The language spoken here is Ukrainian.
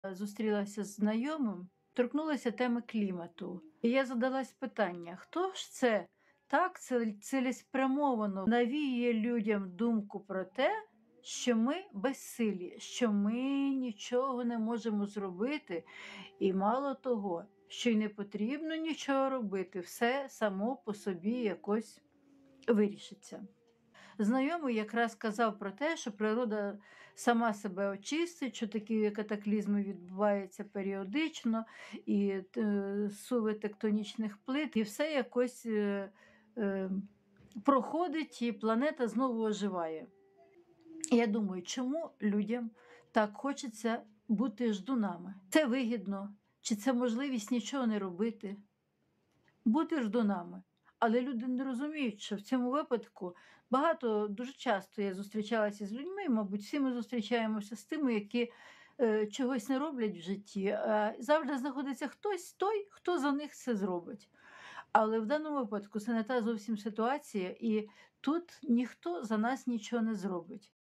Зустрілася з знайомим, торкнулася теми клімату. І я задалась питання: хто ж це так цілеспрямовано навіює людям думку про те, що ми безсилі, що ми нічого не можемо зробити, і мало того, що й не потрібно нічого робити, все само по собі якось вирішиться. Знайомий якраз казав про те, що природа сама себе очистить, що такі катаклізми відбуваються періодично, і суви тектонічних плит, і все якось проходить, і планета знову оживає. Я думаю, чому людям так хочеться бути ждунами? Це вигідно, чи це можливість нічого не робити? Бути ждунами. Але люди не розуміють, що в цьому випадку дуже часто я зустрічалася з людьми, мабуть, всі ми зустрічаємося з тими, які чогось не роблять в житті, а завжди знаходиться хтось той, хто за них це зробить. Але в даному випадку це не та зовсім ситуація, і тут ніхто за нас нічого не зробить.